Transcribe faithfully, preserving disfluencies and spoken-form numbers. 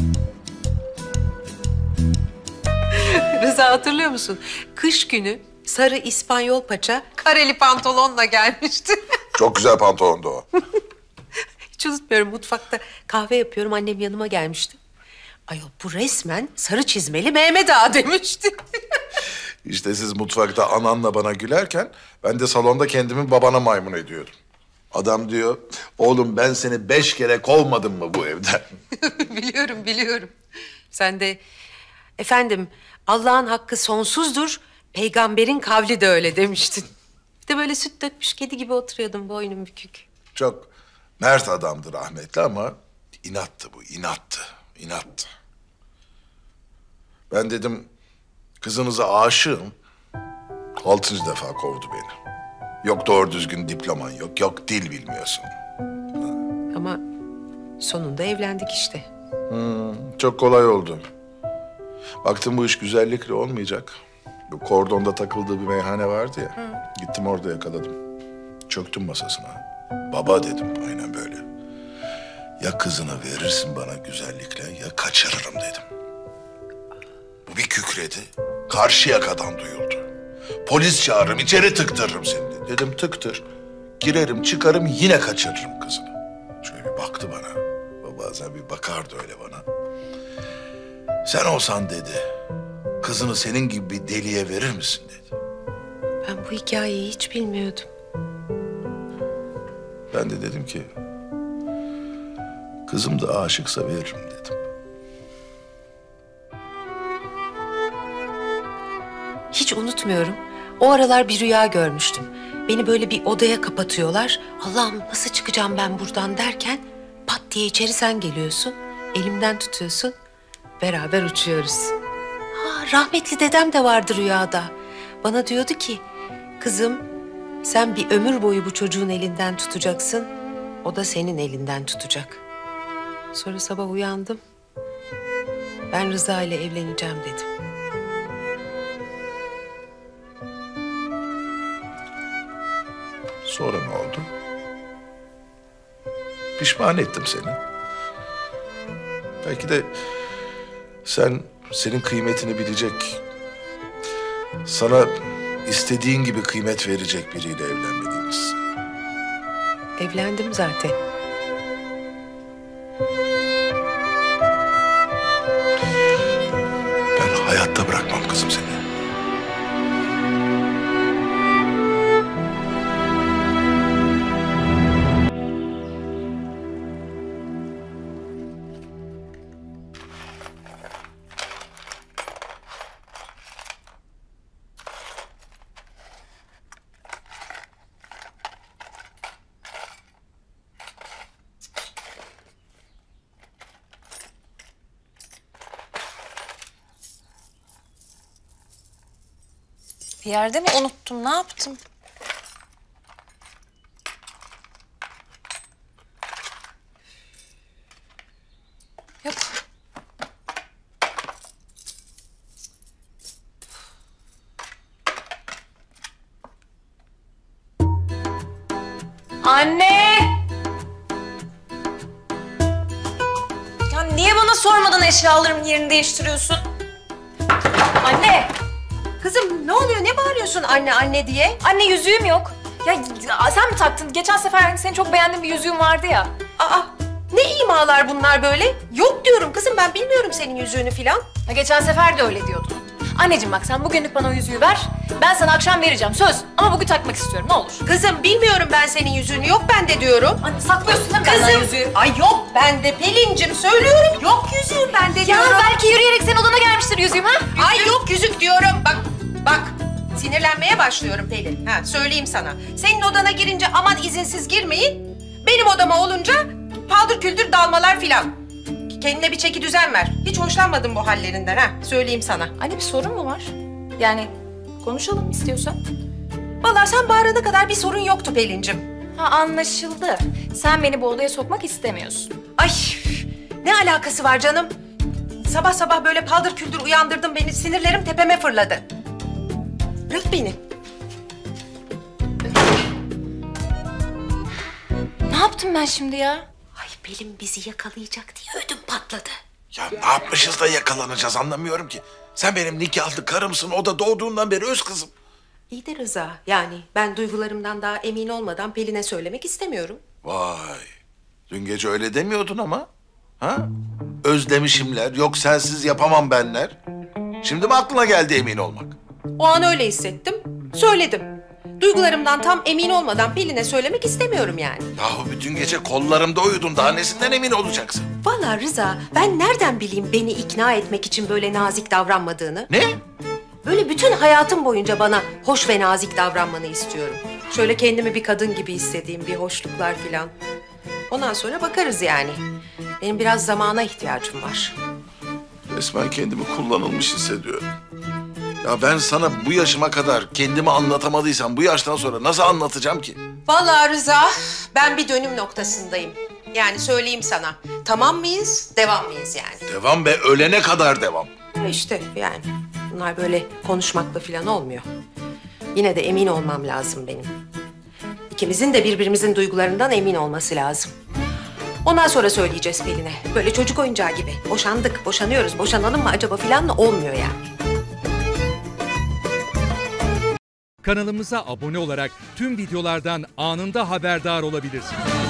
Rıza, hatırlıyor musun? Kış günü sarı İspanyol paça kareli pantolonla gelmişti. Çok güzel pantolondu o. Hiç unutmuyorum, mutfakta kahve yapıyorum, annem yanıma gelmişti. Ayol, bu resmen sarı çizmeli Mehmet Ağa demişti. İşte siz mutfakta ananla bana gülerken ben de salonda kendimi babana maymun ediyordum. Adam diyor, oğlum ben seni beş kere kovmadım mı bu evden? Biliyorum, biliyorum. Sen de, efendim, Allah'ın hakkı sonsuzdur, peygamberin kavli de öyle demiştin. Bir de böyle süt dökmüş kedi gibi oturuyordum, boynum bükük. Çok mert adamdı rahmetli ama inattı bu, inattı, inattı. Ben dedim, kızınıza aşığım. Altıncı defa kovdu beni. Yok doğru düzgün diploman yok, yok dil bilmiyorsun. Ama sonunda evlendik işte. Hmm, çok kolay oldu. Baktım bu iş güzellikle olmayacak. Bu kordonda takıldığı bir meyhane vardı ya. Hı. Gittim orada yakaladım. Çöktüm masasına. Baba dedim, aynen böyle. Ya kızını verirsin bana güzellikle ya kaçırırım dedim. Bu bir kükredi. Karşı yakadan duyuldu. Polis çağırırım, içeri tıktırırım seni dedi. Dedim tıktır. Girerim, çıkarım, yine kaçırırım kızını. Şöyle bir baktı bana. Bazen bir bakardı öyle bana. Sen olsan dedi, kızını senin gibi bir deliye verir misin dedi. Ben bu hikayeyi hiç bilmiyordum. Ben de dedim ki, kızım da aşıksa veririm dedim. Hiç unutmuyorum. O aralar bir rüya görmüştüm. Beni böyle bir odaya kapatıyorlar. Allah'ım nasıl çıkacağım ben buradan derken pat diye içeri sen geliyorsun. Elimden tutuyorsun. Beraber uçuyoruz. Ha, rahmetli dedem de vardı rüyada. Bana diyordu ki, kızım sen bir ömür boyu bu çocuğun elinden tutacaksın. O da senin elinden tutacak. Sonra sabah uyandım. Ben Rıza ile evleneceğim dedim. Sonra ne oldu? Pişman ettim seni. Belki de sen senin kıymetini bilecek, sana istediğin gibi kıymet verecek biriyle evlenmeliydiniz. Evlendim zaten. Ben hayatta bırakmam kızım seni. Bir yerde mi unuttum? Ne yaptım? Yok. Anne! Ya niye bana sormadan eşyalarımın yerini değiştiriyorsun? Anne! Kızım ne oluyor? Ne bağırıyorsun anne anne diye? Anne yüzüğüm yok. Ya sen mi taktın? Geçen sefer hani senin çok beğendiğin bir yüzüğün vardı ya. Aa, ne imalar bunlar böyle? Yok diyorum kızım, ben bilmiyorum senin yüzüğünü filan. Ya geçen sefer de öyle diyordun. Anneciğim bak sen bugünlük bana o yüzüğü ver. Ben sana akşam vereceğim söz. Ama bugün takmak istiyorum ne olur. Kızım bilmiyorum ben senin yüzüğünü, yok bende diyorum. Anne saklıyorsun değil mi benden Kızım, yüzüğü? ay yok bende Pelin'cim, söylüyorum yok yüzüğüm bende Ya diyorum. belki yürüyerek senin odana gelmiştir yüzüğüm ha? Ay yok yüzük diyorum, bak bak. Sinirlenmeye başlıyorum Pelin. Ha, söyleyeyim sana. Senin odana girince aman izinsiz girmeyin. Benim odama olunca paldır küldür dalmalar filan. Kendine bir çeki düzen ver. Hiç hoşlanmadım bu hallerinden ha. Söyleyeyim sana. Anne bir sorun mu var? Yani konuşalım istiyorsan. Vallahi sen bağırana kadar bir sorun yoktu Pelin'cim. Ha anlaşıldı. Sen beni bu odaya sokmak istemiyorsun. Ay ne alakası var canım? Sabah sabah böyle paldır küldür uyandırdın beni. Sinirlerim tepeme fırladı. Bırak beni. Ne yaptım ben şimdi ya? Ay Pelin bizi yakalayacak diye ödüm patladı. Ya ne yapmışız da yakalanacağız anlamıyorum ki. Sen benim nikahlı karımsın, o da doğduğundan beri öz kızım. İyi de Rıza, yani ben duygularımdan daha emin olmadan Pelin'e söylemek istemiyorum. Vay, dün gece öyle demiyordun ama. Ha? Özlemişimler, yok sensiz yapamam benler. Şimdi mi aklına geldi emin olmak? O an öyle hissettim, söyledim. Duygularımdan tam emin olmadan Pelin'e söylemek istemiyorum yani. Yahu bütün gece kollarımda uyudun, daha nesinden emin olacaksın? Vallahi Rıza, ben nereden bileyim beni ikna etmek için böyle nazik davranmadığını? Ne? Böyle bütün hayatım boyunca bana hoş ve nazik davranmanı istiyorum. Şöyle kendimi bir kadın gibi hissedeyim, bir hoşluklar filan. Ondan sonra bakarız yani. Benim biraz zamana ihtiyacım var. Resmen kendimi kullanılmış hissediyorum. Ya ben sana bu yaşıma kadar kendimi anlatamadıysam bu yaştan sonra nasıl anlatacağım ki? Vallahi Rıza, ben bir dönüm noktasındayım. Yani söyleyeyim sana, tamam mıyız, devam mıyız yani? Devam be, ölene kadar devam. İşte yani bunlar böyle konuşmakla falan olmuyor. Yine de emin olmam lazım benim. İkimizin de birbirimizin duygularından emin olması lazım. Ondan sonra söyleyeceğiz Pelin'e. Böyle çocuk oyuncağı gibi. Boşandık, boşanıyoruz, boşanalım mı acaba falan da olmuyor yani. Kanalımıza abone olarak tüm videolardan anında haberdar olabilirsiniz.